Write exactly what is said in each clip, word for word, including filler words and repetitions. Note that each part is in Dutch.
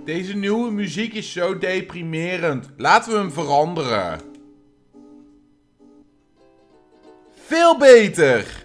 Deze nieuwe muziek is zo deprimerend. Laten we hem veranderen. Veel beter.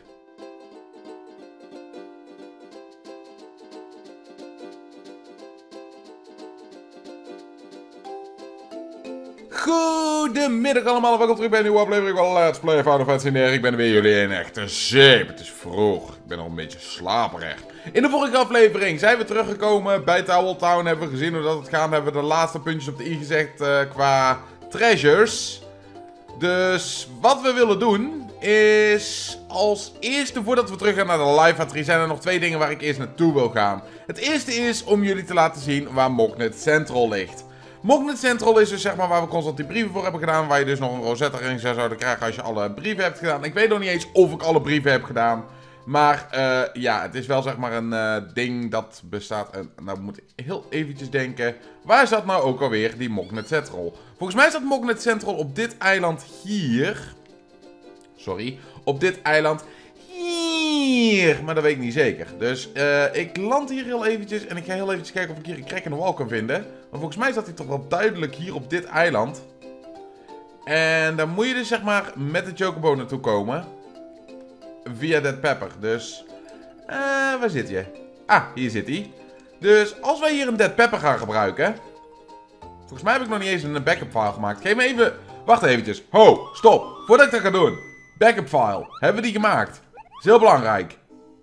Goedemiddag allemaal en welkom terug bij een nieuwe aflevering van Let's Play Final Fantasy negen. Ik ben weer jullie in echte zeep. Het is vroeg. Ik ben al een beetje slaperig. In de vorige aflevering zijn we teruggekomen bij Tower Town. Hebben we gezien hoe dat het gaat. Hebben we de laatste puntjes op de i gezegd uh, qua treasures. Dus wat we willen doen is als eerste, voordat we terug gaan naar de live batterie, zijn er nog twee dingen waar ik eerst naartoe wil gaan. Het eerste is om jullie te laten zien waar Mognet Central ligt. Mognet Central is dus zeg maar waar we constant die brieven voor hebben gedaan. Waar je dus nog een Rosetta ring zou zouden krijgen als je alle brieven hebt gedaan. Ik weet nog niet eens of ik alle brieven heb gedaan. Maar uh, ja, het is wel zeg maar een uh, ding dat bestaat. En nou moet ik heel eventjes denken. Waar zat nou ook alweer die Mognet Central? Volgens mij zat Mognet Central op dit eiland hier. Sorry, op dit eiland hier. Maar dat weet ik niet zeker. Dus uh, ik land hier heel eventjes. En ik ga heel eventjes kijken of ik hier een crack in de wall kan vinden. Maar volgens mij zat hij toch wel duidelijk hier op dit eiland. En dan moet je dus zeg maar met de Chocobo naartoe komen. Via Dead Pepper. Dus, uh, waar zit je? Ah, hier zit hij. Dus als wij hier een Dead Pepper gaan gebruiken. Volgens mij heb ik nog niet eens een backup file gemaakt. Geef me even, wacht eventjes. Ho, stop. Voordat ik dat ga doen. Backup file. Hebben we die gemaakt? Dat is heel belangrijk.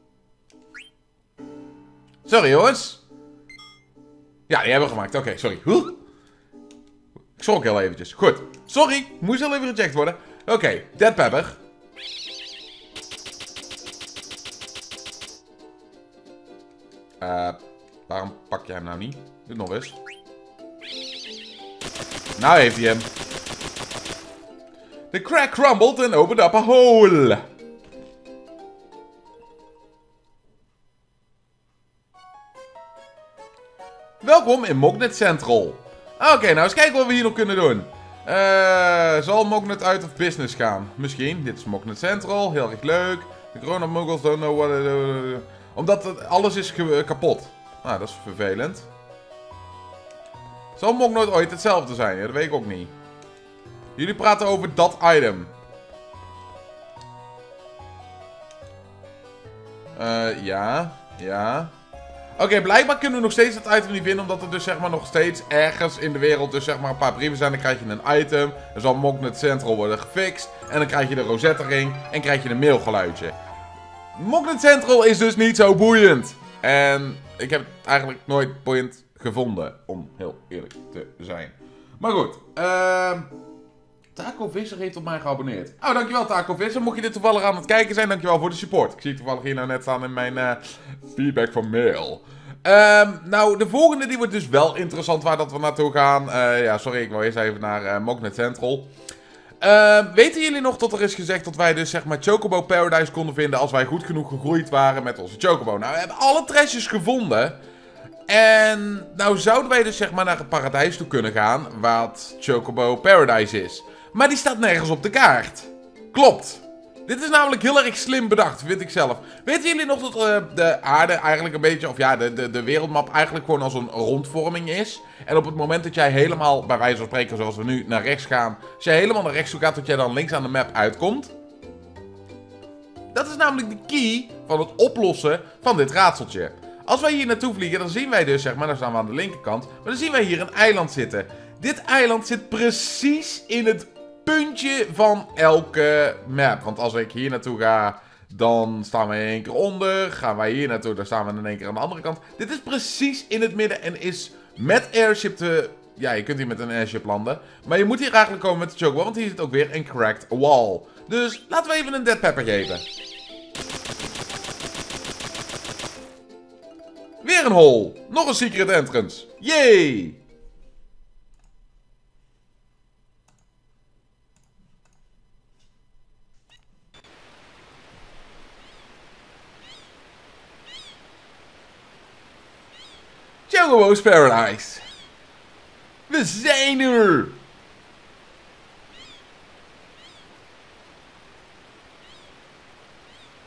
Sorry jongens. Ja, die hebben we gemaakt. Oké, okay, sorry. Huh? Ik schrok heel eventjes. Goed. Sorry. Moest heel even gecheckt worden. Oké, okay, Dead Pepper. Uh, waarom pak jij hem nou niet? Doe het nog eens. Nou heeft hij hem. The crack crumbled and opened up a hole. Welkom in Mognet Central. Oké, okay, nou eens kijken wat we hier nog kunnen doen. Uh, zal Mognet out of business gaan? Misschien. Dit is Mognet Central. Heel erg leuk. The grown-up muggles don't know what... Uh, omdat het, alles is kapot. Nou, dat is vervelend. Zal Mognet ooit hetzelfde zijn? Ja, dat weet ik ook niet. Jullie praten over dat item. Uh, ja. Ja. Oké, okay, blijkbaar kunnen we nog steeds dat item niet vinden. Omdat er dus zeg maar nog steeds ergens in de wereld dus zeg maar een paar brieven zijn. Dan krijg je een item. Dan zal Mognet Central worden gefixt. En dan krijg je de Rosetta ring. En krijg je een mailgeluidje. Mognet Central is dus niet zo boeiend. En ik heb het eigenlijk nooit boeiend gevonden. Om heel eerlijk te zijn. Maar goed. Uh, Taco Visser heeft op mij geabonneerd. Oh, dankjewel Taco Visser. Mocht je dit toevallig aan het kijken zijn, dankjewel voor de support. Ik zie toevallig hier nou net staan in mijn uh, feedback van mail. Uh, nou, de volgende die wordt dus wel interessant waar dat we naartoe gaan. Uh, ja, sorry, ik wil eerst even naar uh, Mognet Central. Uh, weten jullie nog dat er is gezegd dat wij dus zeg maar Chocobo Paradise konden vinden als wij goed genoeg gegroeid waren met onze Chocobo? Nou, we hebben alle treasures gevonden. En nou zouden wij dus zeg maar naar het paradijs toe kunnen gaan, wat Chocobo Paradise is. Maar die staat nergens op de kaart. Klopt. Dit is namelijk heel erg slim bedacht, vind ik zelf. Weten jullie nog dat uh, de aarde eigenlijk een beetje, of ja, de, de, de wereldmap eigenlijk gewoon als een rondvorming is? En op het moment dat jij helemaal, bij wijze van spreken zoals we nu, naar rechts gaan. Als jij helemaal naar rechts toe gaat, dat jij dan links aan de map uitkomt. Dat is namelijk de key van het oplossen van dit raadseltje. Als wij hier naartoe vliegen, dan zien wij dus, zeg maar, dan staan we aan de linkerkant. Maar dan zien wij hier een eiland zitten. Dit eiland zit precies in het puntje van elke map. Want als ik hier naartoe ga, dan staan we in één keer onder. Gaan wij hier naartoe, dan staan we in één keer aan de andere kant. Dit is precies in het midden en is met airship te... Ja, je kunt hier met een airship landen. Maar je moet hier eigenlijk komen met de Chocobo, want hier zit ook weer een cracked wall. Dus laten we even een Dead Pepper geven. Weer een hole. Nog een secret entrance. Yay! Chocobo's Paradise. We zijn er!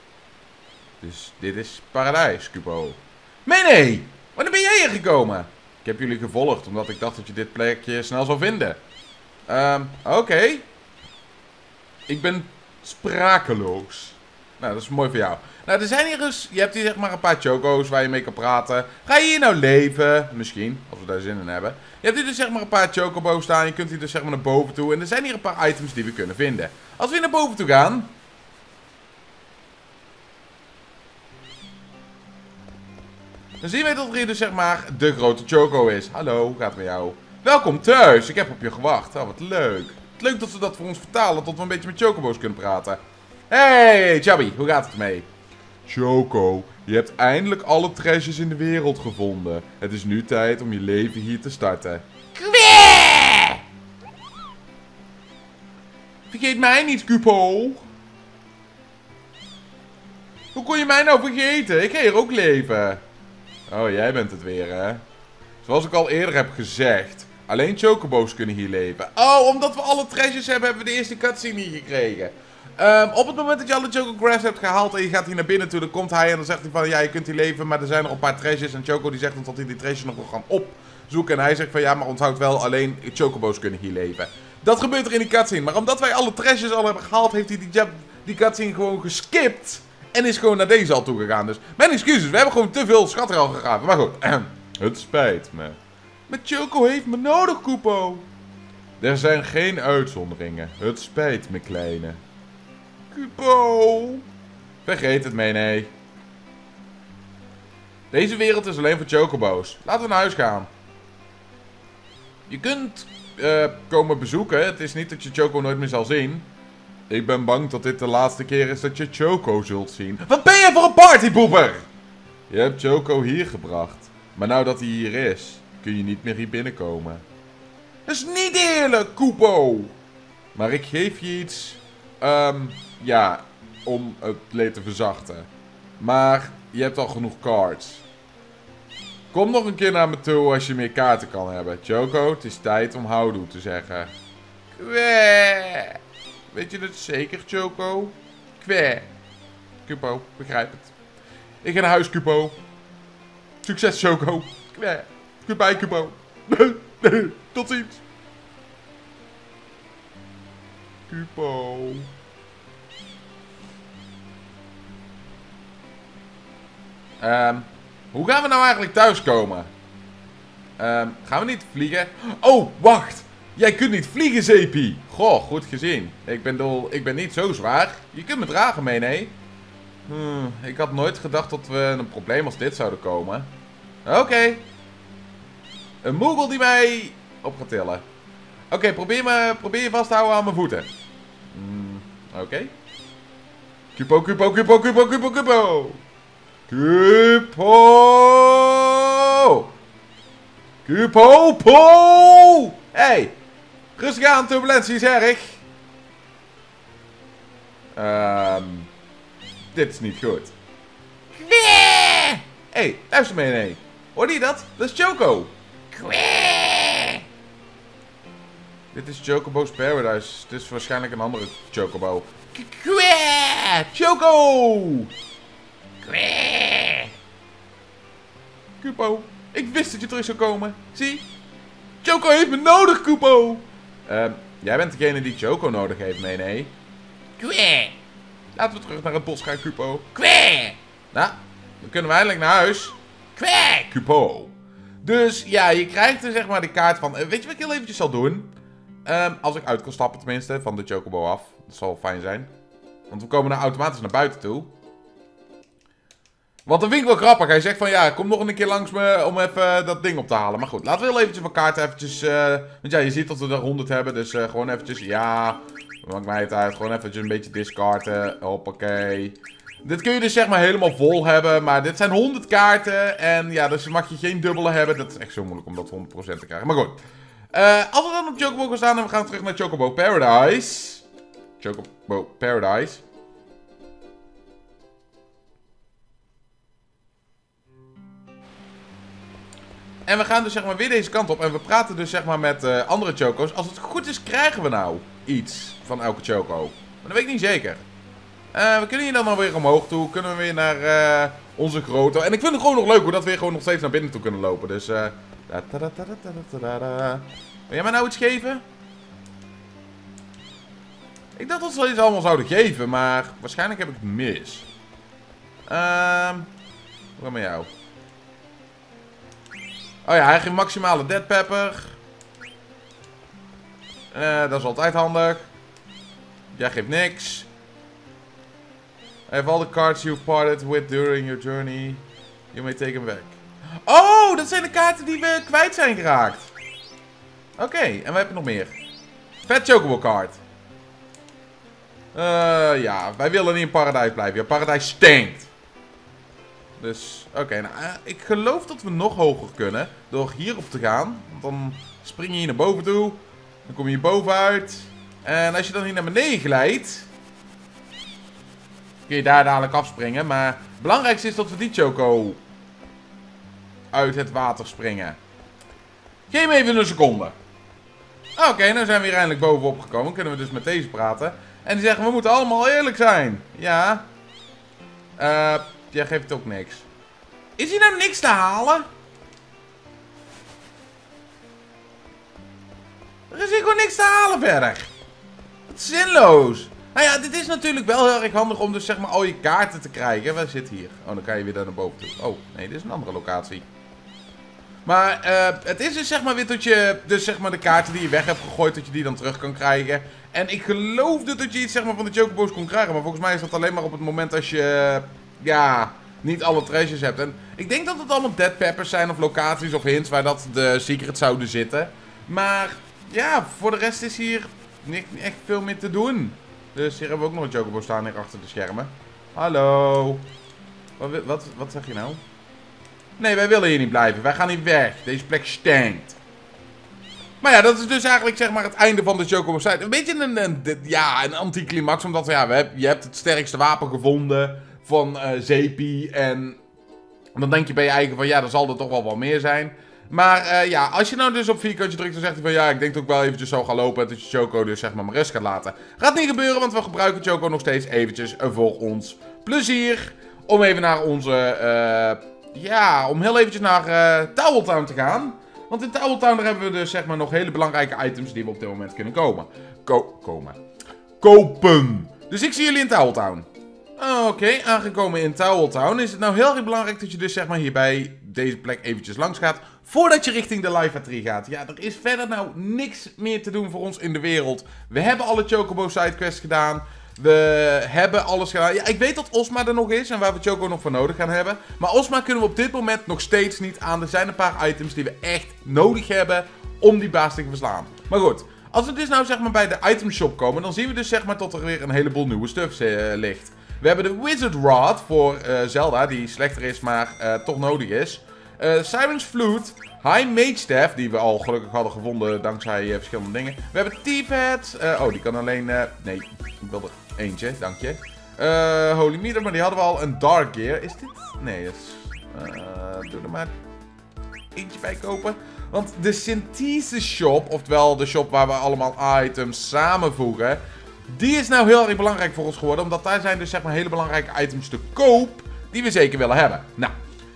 Dus dit is paradijs, Cubo. Nee, nee! Wanneer ben jij hier gekomen? Ik heb jullie gevolgd, omdat ik dacht dat je dit plekje snel zou vinden. Um, Oké. Okay. Ik ben sprakeloos. Nou, dat is mooi voor jou. Nou, er zijn hier dus... Je hebt hier zeg maar een paar choco's waar je mee kan praten. Ga je hier nou leven? Misschien, als we daar zin in hebben. Je hebt hier dus zeg maar een paar chocobo's staan. Je kunt hier dus zeg maar naar boven toe. En er zijn hier een paar items die we kunnen vinden. Als we hier naar boven toe gaan... Dan zien we dat er hier dus zeg maar de grote choco is. Hallo, hoe gaat het met jou? Welkom thuis, ik heb op je gewacht. Oh, wat leuk. Leuk dat ze dat voor ons vertalen, tot we een beetje met chocobo's kunnen praten. Hey, Chubby, hoe gaat het mee? Choco, je hebt eindelijk alle treasures in de wereld gevonden. Het is nu tijd om je leven hier te starten. Kwee! Vergeet mij niet, Kupo. Hoe kon je mij nou vergeten? Ik ga hier ook leven. Oh, jij bent het weer, hè? Zoals ik al eerder heb gezegd. Alleen chocobo's kunnen hier leven. Oh, omdat we alle treasures hebben, hebben we de eerste cutscene hier gekregen. Um, op het moment dat je alle chocographs hebt gehaald en je gaat hier naar binnen toe, dan komt hij en dan zegt hij van, ja, je kunt hier leven, maar er zijn nog een paar treasures. En Choco die zegt dan dat hij die treasures nog wil gaan opzoeken. En hij zegt van, ja, maar onthoud wel, alleen chocobo's kunnen hier leven. Dat gebeurt er in die cutscene. Maar omdat wij alle treasures al hebben gehaald, heeft hij die, die cutscene gewoon geskipt. En is gewoon naar deze al toegegaan. Dus mijn excuses, we hebben gewoon te veel schat er al gegraven. Maar goed, het spijt me. Maar Choco heeft me nodig, Kupo. Er zijn geen uitzonderingen. Het spijt me, kleine. Kupo. Vergeet het mee, nee. Deze wereld is alleen voor chocobo's. Laten we naar huis gaan. Je kunt uh, komen bezoeken. Het is niet dat je Choco nooit meer zal zien. Ik ben bang dat dit de laatste keer is dat je Choco zult zien. Wat ben je voor een partypoeper? Je hebt Choco hier gebracht. Maar nou dat hij hier is, kun je niet meer hier binnenkomen. Dat is niet eerlijk, Kupo. Maar ik geef je iets... Um, ja, om het leed te verzachten. Maar je hebt al genoeg cards. Kom nog een keer naar me toe als je meer kaarten kan hebben. Choco, het is tijd om houdoe te zeggen. Kwee. Weet je het zeker, Choco? Kwee. Kupo, begrijp het. Ik ga naar huis, Kupo. Succes, Choco. Kwee. Goodbye, Kupo. Tot ziens. Kupo. Um, hoe gaan we nou eigenlijk thuiskomen? Um, gaan we niet vliegen? Oh, wacht! Jij kunt niet vliegen, Zeepie! Goh, goed gezien. Ik ben, dol, ik ben niet zo zwaar. Je kunt me dragen mee, nee? Hmm, ik had nooit gedacht dat we een probleem als dit zouden komen. Oké. Okay. Een Moogle die mij op gaat tillen. Oké, okay, probeer, me, probeer je vast te houden aan mijn voeten. Hmm, Oké. Okay. Kupo, Kupo, Kupo, Kupo, Kupo, Kupo! Kupo! Kupo, po! Hey! Rustig aan, turbulentie is erg. Um, dit is niet goed. Kwee! Hey, luister mee, nee. Hoorde je dat? Dat is Choco. Kwee! Dit is Chocobo's Paradise. Dit is waarschijnlijk een andere Chocobo. Kwee! Choco! Kwee! Kupo, ik wist dat je terug zou komen. Zie? Choco heeft me nodig, Kupo! Uh, jij bent degene die Choco nodig heeft, nee, nee. Kwee! Laten we terug naar het bos gaan, Kupo. Kwee! Nou, dan kunnen we eindelijk naar huis. Kwee! Kupo. Dus ja, je krijgt er zeg maar de kaart van... Uh, weet je wat ik heel eventjes zal doen? Um, als ik uit kan stappen tenminste, van de Chocobo af. Dat zal wel fijn zijn. Want we komen nou automatisch naar buiten toe. Want dat vind ik wel grappig. Hij zegt van ja, kom nog een keer langs me om even dat ding op te halen. Maar goed, laten we heel eventjes van kaart eventjes... Uh, want ja, je ziet dat we er honderd hebben. Dus uh, gewoon eventjes, ja... Maakt mij het uit. Gewoon eventjes een beetje discarden. Hoppakee. Dit kun je dus zeg maar helemaal vol hebben. Maar dit zijn honderd kaarten. En ja, dus mag je geen dubbele hebben. Dat is echt zo moeilijk om dat honderd procent te krijgen. Maar goed. Uh, als we dan op Chocobo gaan staan en we gaan terug naar Chocobo Paradise. Chocobo Paradise. En we gaan dus zeg maar weer deze kant op. En we praten dus zeg maar met uh, andere Choco's. Als het goed is, krijgen we nou iets van elke Choco. Maar dat weet ik niet zeker. Uh, we kunnen hier dan alweer omhoog toe. Kunnen we weer naar uh, onze grote... En ik vind het gewoon nog leuk hoe dat we weer gewoon nog steeds naar binnen toe kunnen lopen. Dus uh, Da, da, da, da, da, da, da, da. Wil jij mij nou iets geven? Ik dacht dat ze iets allemaal zouden geven, maar waarschijnlijk heb ik het mis. Ehm... Hoe gaat met jou? Oh ja, hij geeft maximale dead pepper. Uh, dat is altijd handig. Jij geeft niks. I have all the cards you've parted with during your journey. You may take them back. Oh, dat zijn de kaarten die we kwijt zijn geraakt. Oké, okay, en we hebben nog meer. Vet Chocobo kaart. Uh, ja, wij willen niet in paradijs blijven. Ja, paradijs stinkt. Dus, oké. Okay, nou, uh, ik geloof dat we nog hoger kunnen. Door hierop te gaan. Want dan spring je hier naar boven toe. Dan kom je hier bovenuit. En als je dan hier naar beneden glijdt, kun je daar dadelijk afspringen. Maar het belangrijkste is dat we die Choco uit het water springen. Geef me even een seconde. Oké, okay, nou zijn we hier eindelijk bovenop gekomen. Kunnen we dus met deze praten. En die zeggen, we moeten allemaal eerlijk zijn. Ja. Uh, jij geeft ook niks. Is hier nou niks te halen? Er is hier gewoon niks te halen verder. Dat is zinloos. Nou ja, dit is natuurlijk wel heel erg handig om dus zeg maar al je kaarten te krijgen. Waar zit hier? Oh, dan kan je weer daar naar boven toe. Oh, nee, dit is een andere locatie. Maar uh, het is dus zeg maar weer dat je dus zeg maar de kaarten die je weg hebt gegooid, dat je die dan terug kan krijgen. En ik geloofde dat je iets zeg maar van de Chocobo's kon krijgen. Maar volgens mij is dat alleen maar op het moment als je, uh, ja, niet alle treasures hebt. En ik denk dat het allemaal dead peppers zijn of locaties of hints waar dat de secrets zouden zitten. Maar ja, voor de rest is hier niet echt veel meer te doen. Dus hier hebben we ook nog een Chocobo staan hier achter de schermen. Hallo. Wat, wat, wat zeg je nou? Nee, wij willen hier niet blijven. Wij gaan hier weg. Deze plek stinkt. Maar ja, dat is dus eigenlijk zeg maar het einde van de Chocobo site. Een beetje een, een, een, ja, een anticlimax. Omdat ja, we heb, je hebt het sterkste wapen gevonden van uh, Zeepy. En dan denk je bij je eigen van ja, er zal er toch wel wat meer zijn. Maar uh, ja, als je nou dus op vierkantje drukt, dan zegt hij van ja, ik denk dat ik wel eventjes zo ga lopen. En dat je Choco dus zeg maar maar rust gaat laten. Gaat niet gebeuren, want we gebruiken Choco nog steeds eventjes voor ons plezier. Om even naar onze, uh, ja, om heel eventjes naar uh, Toweltown te gaan. Want in Toweltown daar hebben we dus zeg maar nog hele belangrijke items die we op dit moment kunnen komen. Ko komen. Kopen. Dus ik zie jullie in Toweltown. Oké, okay, aangekomen in Toweltown is het nou heel erg belangrijk dat je dus zeg maar hier bij deze plek eventjes langs gaat. Voordat je richting de Life Tree gaat. Ja, er is verder nou niks meer te doen voor ons in de wereld. We hebben alle Chocobo sidequests gedaan. We hebben alles gedaan. Ja, ik weet dat Ozma er nog is en waar we Choco nog voor nodig gaan hebben. Maar Ozma kunnen we op dit moment nog steeds niet aan. Er zijn een paar items die we echt nodig hebben om die baas te verslaan. Maar goed, als we dus nou zeg maar bij de item shop komen, dan zien we dus zeg maar dat er weer een heleboel nieuwe stuff uh, ligt. We hebben de Wizard Rod voor uh, Zelda, die slechter is, maar uh, toch nodig is. Uh, Siren's Flute, High Mage Staff, die we al gelukkig hadden gevonden dankzij uh, verschillende dingen. We hebben Thief Head, uh, oh die kan alleen, uh, nee, ik wil er eentje, dank je. Uh, Holy Meter, maar die hadden we al. Een Dark Gear, is dit? Nee, dat is, uh, doe er maar eentje bij kopen. Want de Synthesis Shop, oftewel de shop waar we allemaal items samenvoegen, die is nou heel erg belangrijk voor ons geworden. Omdat daar zijn dus zeg maar hele belangrijke items te koop die we zeker willen hebben. Nou,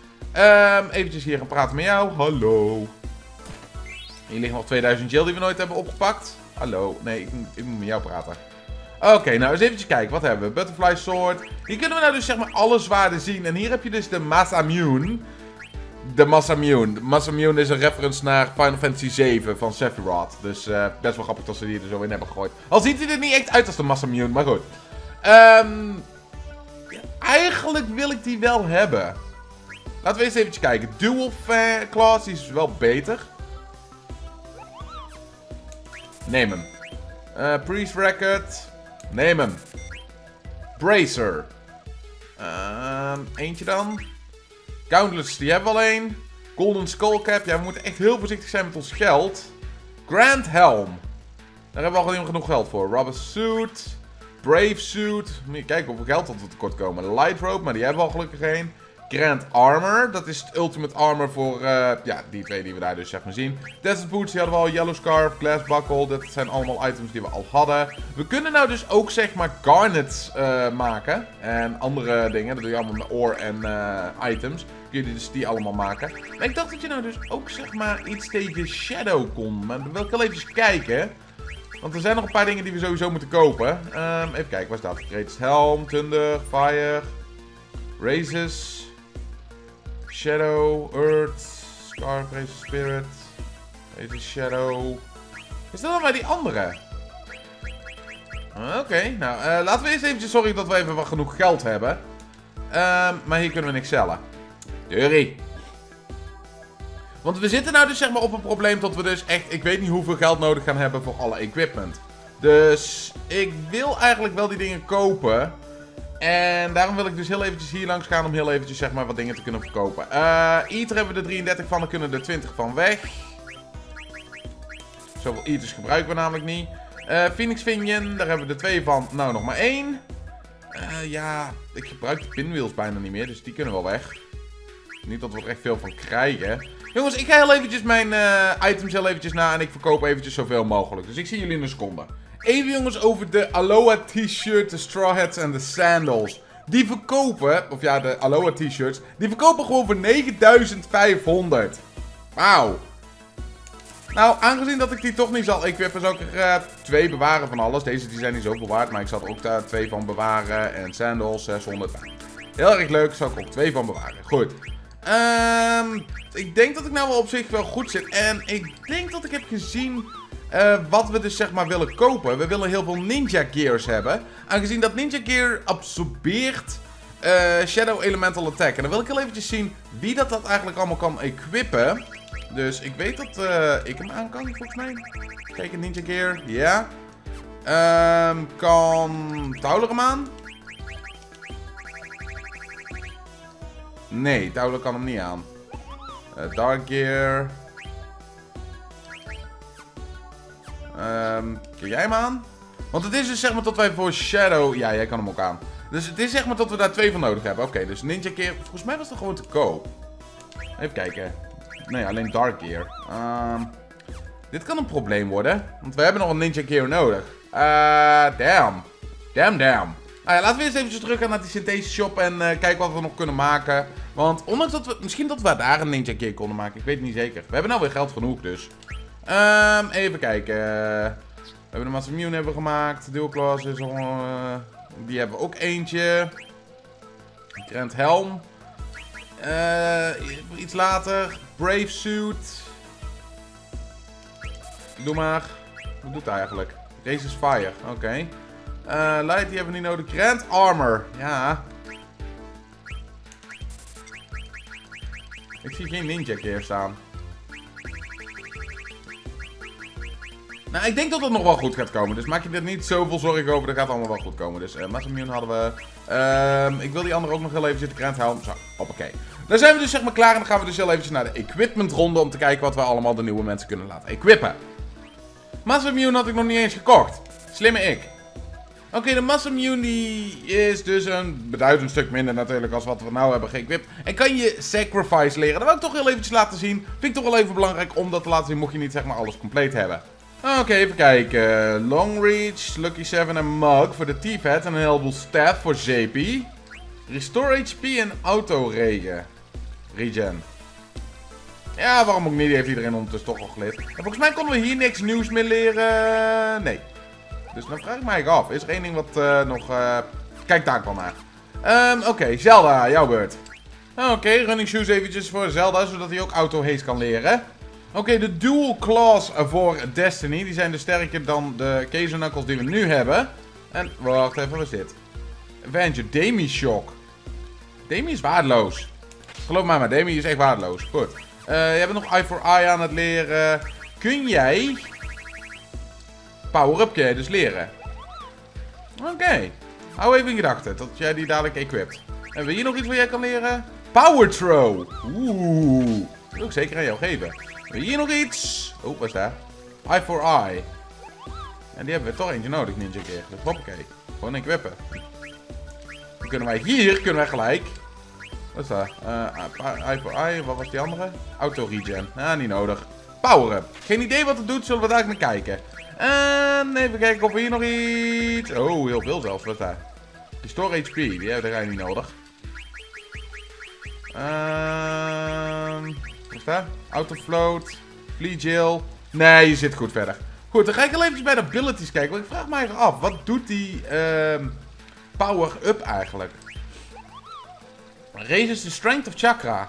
um, eventjes hier gaan praten met jou. Hallo. Hier liggen nog tweeduizend gil die we nooit hebben opgepakt. Hallo. Nee, ik, ik moet met jou praten. Oké, okay, nou eens eventjes kijken. Wat hebben we? Butterfly Sword. Hier kunnen we nou dus zeg maar alle zwaarden zien. En hier heb je dus de Masamune. De Masamune. Masamune is een reference naar Final Fantasy zeven van Sephiroth. Dus uh, best wel grappig dat ze die er zo in hebben gegooid. Al ziet hij er niet echt uit als de Masamune, maar goed. Um, ja, eigenlijk wil ik die wel hebben. Laten we eens eventjes kijken. Dual Class, die is wel beter. Neem hem. Uh, Priest Record. Neem hem. Bracer. Uh, eentje dan. Countless, die hebben we al één. Golden Skull Cap. Ja, we moeten echt heel voorzichtig zijn met ons geld. Grand Helm. Daar hebben we al helemaal genoeg geld voor. Rubber Suit. Brave Suit. Moet je kijken hoeveel geld dat we tekort komen. Light Rope, maar die hebben we al gelukkig één. Grand Armor. Dat is het Ultimate Armor voor, uh, ja, die twee die we daar dus zeg maar zien. Desert Boots, die hadden we al. Yellow Scarf, Glass Buckle. Dat zijn allemaal items die we al hadden. We kunnen nou dus ook zeg maar garnets uh, maken. En andere dingen. Dat doe je allemaal met ore en uh, items. Kun je dus die allemaal maken. Maar ik dacht dat je nou dus ook zeg maar iets tegen Shadow kon. Maar dan wil ik wel even kijken. Want er zijn nog een paar dingen die we sowieso moeten kopen. Um, even kijken, waar staat het? Greatest Helm, Thunder, Fire, Raises, Shadow, Earth, Scarf, Razor Spirit, Razor Shadow. Is dat dan bij die andere? Oké, okay, nou uh, laten we eerst eventjes zorgen dat we even wat genoeg geld hebben. Um, maar hier kunnen we niks sellen. Deurie. Want we zitten nou dus zeg maar op een probleem dat we dus echt, ik weet niet hoeveel geld nodig gaan hebben voor alle equipment. Dus ik wil eigenlijk wel die dingen kopen. En daarom wil ik dus heel eventjes hier langs gaan om heel eventjes zeg maar wat dingen te kunnen verkopen. Uh, Ether hebben we er drieëndertig van, dan kunnen we er twintig van weg. Zoveel Ethers gebruiken we namelijk niet. Uh, Phoenix Finion, daar hebben we er twee van, nou nog maar één. Uh, ja, ik gebruik de pinwheels bijna niet meer, dus die kunnen wel weg. Niet dat we er echt veel van krijgen. Jongens, ik ga heel eventjes mijn uh, items heel eventjes na en ik verkoop eventjes zoveel mogelijk. Dus ik zie jullie in een seconde. Even jongens over de Aloha t-shirt, de straw hats en de sandals. Die verkopen, of ja, de Aloha t-shirts, die verkopen gewoon voor negenduizend vijfhonderd. Wauw. Nou, aangezien dat ik die toch niet zal equippen, zal ik er uh, twee bewaren van alles. Deze die zijn niet zoveel waard, maar ik zal er ook daar twee van bewaren. En sandals, zeshonderd. Heel erg leuk, zal ik ook twee van bewaren. Goed. Um, ik denk dat ik nou wel op zich wel goed zit. En ik denk dat ik heb gezien uh, wat we dus zeg maar willen kopen. We willen heel veel ninja gears hebben. Aangezien dat ninja gear absorbeert uh, Shadow Elemental Attack. En dan wil ik heel eventjes zien wie dat, dat eigenlijk allemaal kan equippen. Dus ik weet dat uh, ik hem aan kan volgens mij. Kijk, een ninja gear. Ja. Um, kan Tauler hem aan? Nee, Tauler kan hem niet aan. Uh, Dark Gear. Um, kun jij hem aan? Want het is dus zeg maar dat wij voor Shadow... Ja, jij kan hem ook aan. Dus het is zeg maar dat we daar twee van nodig hebben. Oké, okay, dus Ninja Gear... Volgens mij was dat gewoon te koop. Even kijken. Nee, alleen Dark Gear. Um, dit kan een probleem worden. Want we hebben nog een Ninja Gear nodig. Uh, damn. Damn, damn. Nou ja, laten we eerst even terug gaan naar die synthese shop en uh, kijken wat we nog kunnen maken. Want ondanks dat we... Misschien dat we daar een Ninja Gear konden maken. Ik weet het niet zeker. We hebben nou weer geld genoeg dus. Um, even kijken. We hebben de Master Mune hebben we gemaakt. Dual Claws is al... Uh, die hebben we ook eentje. Grand Helm. Uh, iets later. Brave Suit. Doe maar. Wat doet hij eigenlijk? Race is Fire. Oké. Okay. Uh, Light, die hebben we niet nodig. Grand Armor. Ja. Ik zie geen Ninja Gear staan. Nou, ik denk dat het nog wel goed gaat komen. Dus maak je er niet zoveel zorgen over. Dat gaat allemaal wel goed komen. Dus uh, Master Mune hadden we. Um, ik wil die andere ook nog heel even zitten. Grand Helm. Zo, hoppakee. Dan zijn we dus zeg maar klaar. En dan gaan we dus heel eventjes naar de equipment ronde. Om te kijken wat we allemaal de nieuwe mensen kunnen laten equippen. Master Mune had ik nog niet eens gekocht. Slimme ik. Oké, okay, de Master Mune die is dus een beduidend stuk minder natuurlijk als wat we nou hebben geëquipt. En kan je Sacrifice leren. Dat wil ik toch heel eventjes laten zien. Vind ik toch wel even belangrijk om dat te laten zien mocht je niet zeg maar alles compleet hebben. Oké, okay, even kijken. Long Reach, Lucky seven en Mug voor de T-Vat. En een heleboel Staff voor J P. Restore H P en Auto Regen. Regen. Ja, waarom ook niet? Die heeft iedereen ondertussen toch al geleerd. En volgens mij konden we hier niks nieuws meer leren. Nee. Dus dan vraag ik mij af. Is er één ding wat uh, nog... Uh... Kijk daar wel naar. Um, Oké, okay, Zelda, jouw beurt. Oké, okay, running shoes eventjes voor Zelda, zodat hij ook auto haste kan leren. Oké, okay, de dual claws voor Destiny. Die zijn dus sterker dan de Kaizo Knuckles die we nu hebben. En, wacht even, wat is dit? Avenger, Demi Shock. Demi is waardeloos. Geloof mij maar, Demi is echt waardeloos. Goed. Uh, je hebt nog Eye for Eye aan het leren. Kun jij... Power-up kun jij dus leren. Oké. Okay. Hou even in gedachten dat jij die dadelijk equipt. Hebben we hier nog iets wat jij kan leren? Power Throw. Oeh. Dat wil ik zeker aan jou geven. Hebben we hier nog iets? Oh, wat is dat? Eye for Eye. En die hebben we toch eentje nodig, Ninja Gear. Dus hoppakee. Gewoon equippen. Dan kunnen wij hier, kunnen wij gelijk... Wat is dat? Uh, eye for eye. Wat was die andere? Auto regen. Ah, niet nodig. Power up. Geen idee wat het doet. Zullen we daar naar kijken. En even kijken of we hier nog iets... Oh, heel veel zelfs. Wat is dat? Restore H P. Die hebben we niet nodig. Ehm... wat is dat? Autofloat. Flea Jail. Nee, je zit goed verder. Goed, dan ga ik al eventjes bij de abilities kijken. Want ik vraag me even af. Wat doet die uh, power-up eigenlijk? Raises the strength of chakra.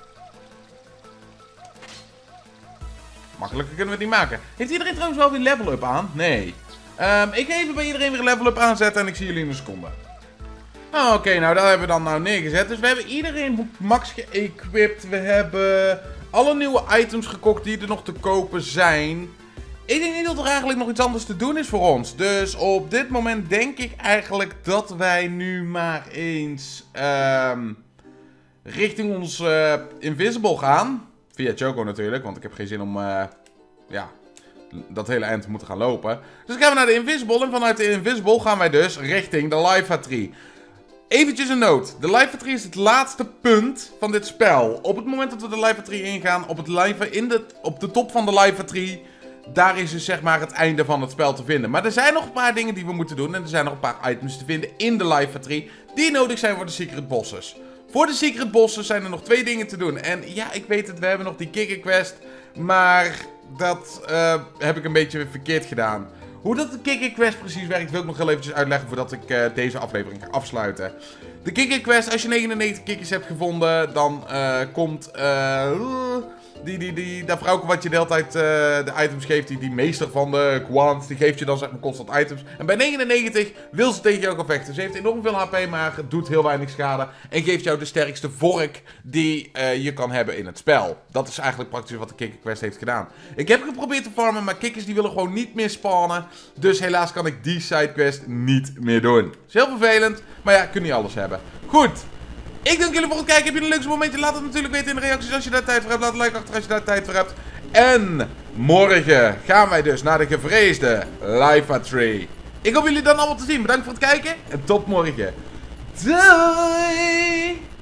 Makkelijker kunnen we het niet maken. Heeft iedereen trouwens wel weer level-up aan? Nee. Um, ik ga even bij iedereen weer level-up aanzetten en ik zie jullie in een seconde. Oh, Oké, okay, nou daar hebben we dan nou neergezet. Dus we hebben iedereen op max geëquipt. We hebben alle nieuwe items gekocht die er nog te kopen zijn. Ik denk niet dat er eigenlijk nog iets anders te doen is voor ons. Dus op dit moment denk ik eigenlijk dat wij nu maar eens um, richting ons uh, Invisible gaan. Via Choco natuurlijk, want ik heb geen zin om uh, ja, dat hele eind te moeten gaan lopen. Dus dan gaan we naar de Invisible en vanuit de Invisible gaan wij dus richting de Life Tree. Eventjes een noot. De Life Tree is het laatste punt van dit spel. Op het moment dat we de Life Tree ingaan, op, het live, in de, op de top van de Life Tree, daar is dus zeg maar het einde van het spel te vinden. Maar er zijn nog een paar dingen die we moeten doen en er zijn nog een paar items te vinden in de Life Tree die nodig zijn voor de Secret Bosses. Voor de Secret Bosses zijn er nog twee dingen te doen. En ja, ik weet het, we hebben nog die Kicker Quest, maar dat uh, heb ik een beetje verkeerd gedaan. Hoe dat de Kicker Quest precies werkt, wil ik nog heel eventjes uitleggen voordat ik uh, deze aflevering ga afsluiten. De Kicker Quest, als je negenennegentig kikkers hebt gevonden, dan uh, komt uh, die, die, die, dat vrouwke wat je de hele tijd uh, de items geeft, die, die meester van de Quant, die geeft je dan zeg maar constant items. En bij negenennegentig wil ze tegen jou gaan vechten. Ze heeft enorm veel H P, maar doet heel weinig schade. En geeft jou de sterkste vork die uh, je kan hebben in het spel. Dat is eigenlijk praktisch wat de Kicker Quest heeft gedaan. Ik heb geprobeerd te farmen, maar kikkers die willen gewoon niet meer spawnen. Dus helaas kan ik die sidequest niet meer doen. Dat is heel vervelend, maar ja, ik kan niet alles hebben. Goed. Ik dank jullie voor het kijken. Heb je een leukste momentje? Laat het natuurlijk weten in de reacties als je daar tijd voor hebt. Laat een like achter als je daar tijd voor hebt. En morgen gaan wij dus naar de gevreesde Life Tree. Ik hoop jullie dan allemaal te zien. Bedankt voor het kijken en tot morgen. Doei!